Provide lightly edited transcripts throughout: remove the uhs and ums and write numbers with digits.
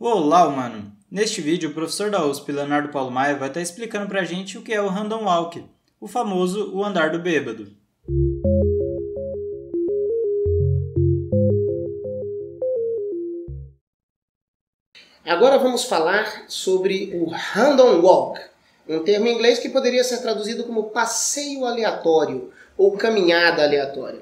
Olá, humano! Neste vídeo, o professor da USP, Leonardo Paulo Maia, vai estar explicando pra gente o que é o Random Walk, o famoso o andar do bêbado. Agora vamos falar sobre o Random Walk, um termo em inglês que poderia ser traduzido como passeio aleatório ou caminhada aleatória.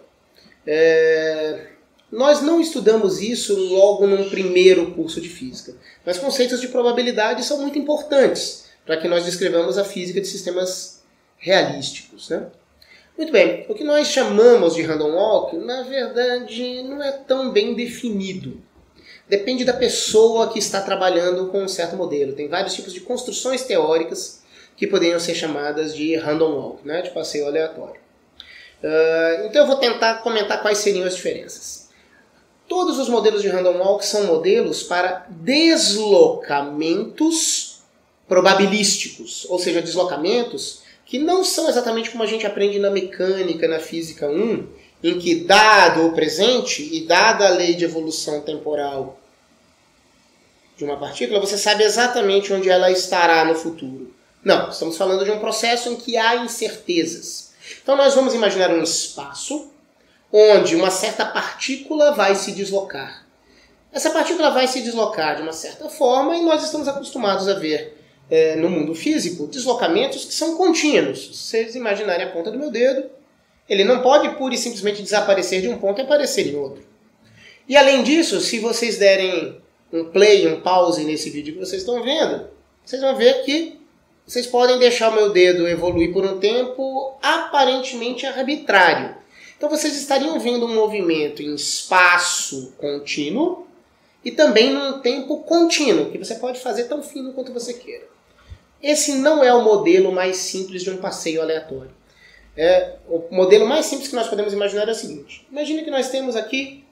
Nós não estudamos isso logo num primeiro curso de física, mas conceitos de probabilidade são muito importantes para que nós descrevamos a física de sistemas realísticos, né? Muito bem, o que nós chamamos de Random Walk, na verdade, não é tão bem definido. Depende da pessoa que está trabalhando com um certo modelo. Tem vários tipos de construções teóricas que poderiam ser chamadas de Random Walk, né? De passeio aleatório. Então eu vou tentar comentar quais seriam as diferenças. Todos os modelos de Random Walk são modelos para deslocamentos probabilísticos, ou seja, deslocamentos que não são exatamente como a gente aprende na mecânica, na física 1, em que dado o presente e dada a lei de evolução temporal de uma partícula, você sabe exatamente onde ela estará no futuro. Não, estamos falando de um processo em que há incertezas. Então nós vamos imaginar um espaço onde uma certa partícula vai se deslocar. Essa partícula vai se deslocar de uma certa forma e nós estamos acostumados a ver no mundo físico deslocamentos que são contínuos. Se vocês imaginarem a ponta do meu dedo, ele não pode pura e simplesmente desaparecer de um ponto e aparecer em outro. E além disso, se vocês derem um play, um pause nesse vídeo que vocês estão vendo, vocês vão ver que vocês podem deixar o meu dedo evoluir por um tempo aparentemente arbitrário. Então vocês estariam vendo um movimento em espaço contínuo e também num tempo contínuo, que você pode fazer tão fino quanto você queira. Esse não é o modelo mais simples de um passeio aleatório. O modelo mais simples que nós podemos imaginar é o seguinte. Imagine que nós temos aqui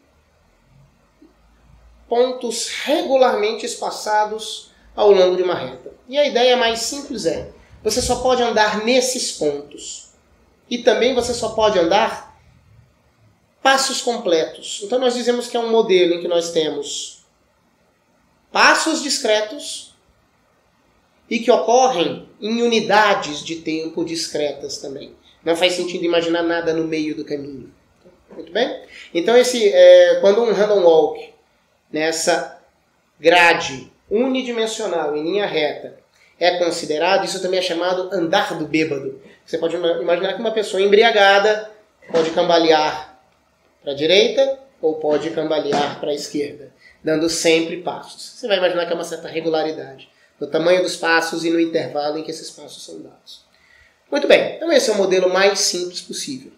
pontos regularmente espaçados ao longo de uma reta. E a ideia mais simples é, você só pode andar nesses pontos. E também você só pode andar passos completos. Então nós dizemos que é um modelo em que nós temos passos discretos e que ocorrem em unidades de tempo discretas também. Não faz sentido imaginar nada no meio do caminho. Muito bem? Então quando um Random Walk nessa grade unidimensional em linha reta é considerado, isso também é chamado andar do bêbado. Você pode imaginar que uma pessoa embriagada pode cambalear para a direita ou pode cambalear para a esquerda, dando sempre passos. Você vai imaginar que é uma certa regularidade no tamanho dos passos e no intervalo em que esses passos são dados. Muito bem, então esse é o modelo mais simples possível.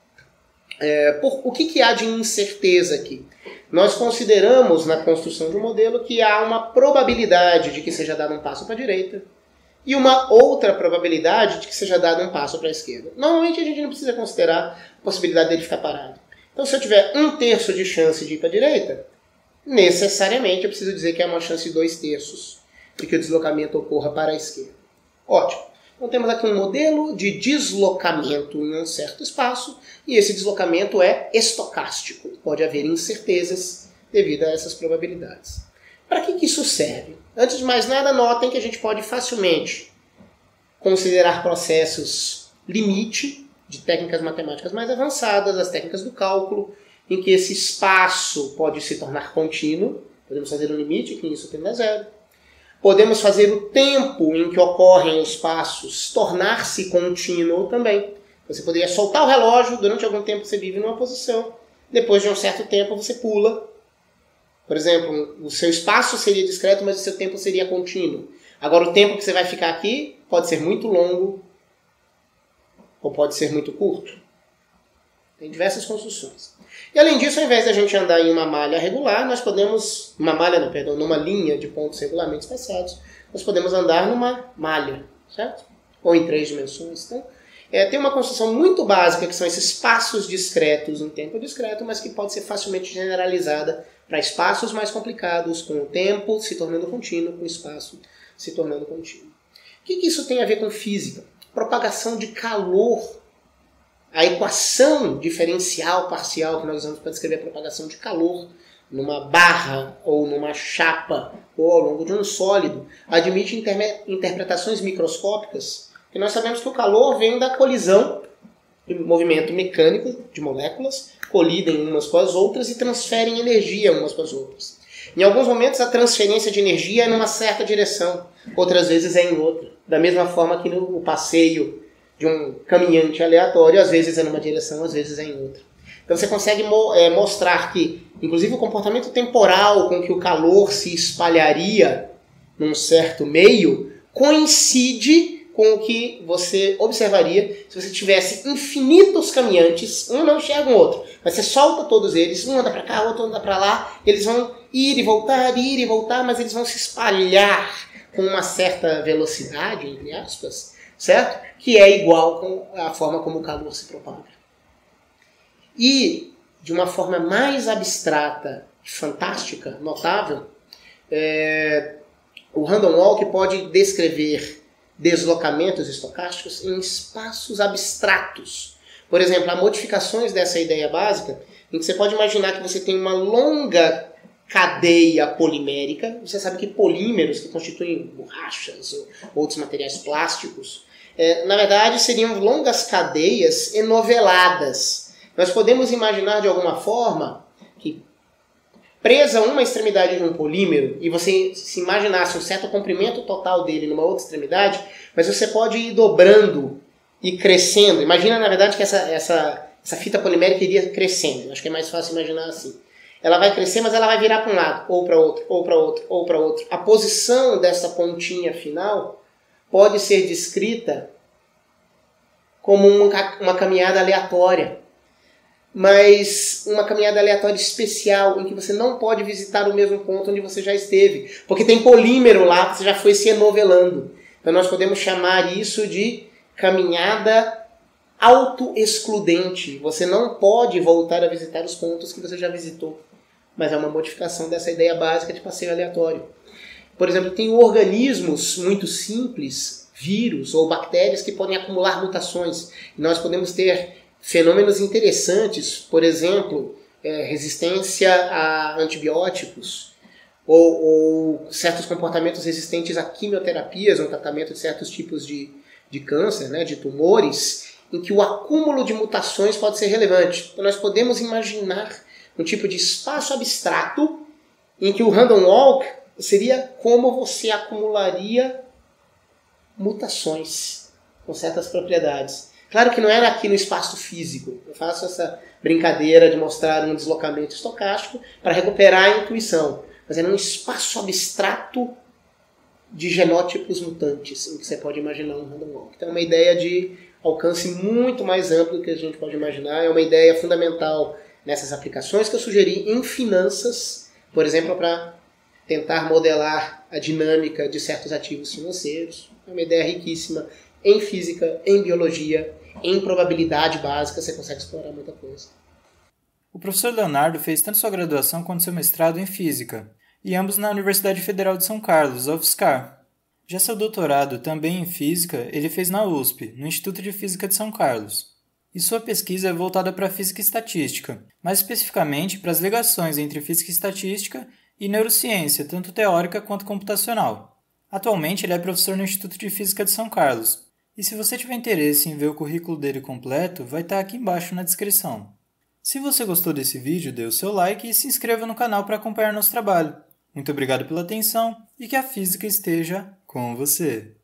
O que há de incerteza aqui? Nós consideramos na construção de um modelo que há uma probabilidade de que seja dado um passo para a direita e uma outra probabilidade de que seja dado um passo para a esquerda. Normalmente a gente não precisa considerar a possibilidade dele ficar parado. Então, se eu tiver 1/3 de chance de ir para a direita, necessariamente eu preciso dizer que é uma chance de 2/3 de que o deslocamento ocorra para a esquerda. Ótimo. Então, temos aqui um modelo de deslocamento em um certo espaço, e esse deslocamento é estocástico. Pode haver incertezas devido a essas probabilidades. Para que isso serve? Antes de mais nada, notem que a gente pode facilmente considerar processos limite de técnicas matemáticas mais avançadas, as técnicas do cálculo, em que esse espaço pode se tornar contínuo. Podemos fazer um limite, que isso tende a zero. Podemos fazer o tempo em que ocorrem os passos tornar-se contínuo também. Você poderia soltar o relógio, durante algum tempo você vive numa posição, depois de um certo tempo você pula. Por exemplo, o seu espaço seria discreto, mas o seu tempo seria contínuo. Agora o tempo que você vai ficar aqui pode ser muito longo, ou pode ser muito curto. Tem diversas construções. E além disso, ao invés de a gente andar em uma malha regular, nós podemos... numa linha de pontos regularmente espaçados, nós podemos andar numa malha, certo? Ou em 3 dimensões. Então, tem uma construção muito básica, que são esses passos discretos em tempo discreto, mas que pode ser facilmente generalizada para espaços mais complicados, com o tempo se tornando contínuo, com o espaço se tornando contínuo. O que isso tem a ver com física? Propagação de calor. A equação diferencial parcial que nós usamos para descrever a propagação de calor numa barra ou numa chapa ou ao longo de um sólido, admite interpretações microscópicas, e nós sabemos que o calor vem da colisão de movimento mecânico de moléculas, colidem umas com as outras e transferem energia umas com as outras. Em alguns momentos a transferência de energia é numa certa direção, outras vezes é em outra. Da mesma forma que no passeio de um caminhante aleatório, às vezes é numa direção, às vezes é em outra. Então você consegue mostrar que, inclusive, o comportamento temporal com que o calor se espalharia num certo meio coincide com o que você observaria se você tivesse infinitos caminhantes, um não enxerga o outro, mas você solta todos eles, um anda para cá, outro anda para lá, eles vão ir e voltar, mas eles vão se espalhar com uma certa velocidade, entre aspas, certo? Que é igual com a forma como o calor se propaga. E, de uma forma mais abstrata, fantástica, notável, o Random Walk pode descrever deslocamentos estocásticos em espaços abstratos. Por exemplo, há modificações dessa ideia básica em que você pode imaginar que você tem uma longa cadeia polimérica. Você sabe que polímeros, que constituem borrachas ou outros materiais plásticos, na verdade seriam longas cadeias enoveladas. Nós podemos imaginar de alguma forma que, presa uma extremidade de um polímero, e você se imaginasse um certo comprimento total dele numa outra extremidade, mas você pode ir dobrando e crescendo. Imagina, na verdade, que essa fita polimérica iria crescendo. Acho que é mais fácil imaginar assim. Ela vai crescer, mas ela vai virar para um lado, ou para outro, ou para outro, ou para outro. A posição dessa pontinha final pode ser descrita como uma caminhada aleatória, mas uma caminhada aleatória especial, em que você não pode visitar o mesmo ponto onde você já esteve, porque tem polímero lá que você já foi se enovelando. Então nós podemos chamar isso de caminhada autoexcludente. Você não pode voltar a visitar os pontos que você já visitou, mas é uma modificação dessa ideia básica de passeio aleatório. Por exemplo, tem organismos muito simples, vírus ou bactérias, que podem acumular mutações. E nós podemos ter fenômenos interessantes, por exemplo, resistência a antibióticos ou certos comportamentos resistentes a quimioterapias, no tratamento de certos tipos de câncer, né, de tumores, em que o acúmulo de mutações pode ser relevante. Então nós podemos imaginar um tipo de espaço abstrato em que o Random Walk seria como você acumularia mutações com certas propriedades. Claro que não era aqui no espaço físico. Eu faço essa brincadeira de mostrar um deslocamento estocástico para recuperar a intuição. Mas é num espaço abstrato de genótipos mutantes, em que você pode imaginar um Random Walk. Então é uma ideia de alcance muito mais amplo do que a gente pode imaginar. É uma ideia fundamental nessas aplicações que eu sugeri em finanças, por exemplo, para tentar modelar a dinâmica de certos ativos financeiros. É uma ideia riquíssima em física, em biologia, em probabilidade básica, você consegue explorar muita coisa. O professor Leonardo fez tanto sua graduação quanto seu mestrado em física, e ambos na Universidade Federal de São Carlos, a UFSCar. Já seu doutorado, também em física, ele fez na USP, no Instituto de Física de São Carlos. E sua pesquisa é voltada para a física e estatística, mais especificamente para as ligações entre física e estatística e neurociência, tanto teórica quanto computacional. Atualmente ele é professor no Instituto de Física de São Carlos. E se você tiver interesse em ver o currículo dele completo, vai estar aqui embaixo na descrição. Se você gostou desse vídeo, dê o seu like e se inscreva no canal para acompanhar nosso trabalho. Muito obrigado pela atenção e que a física esteja com você.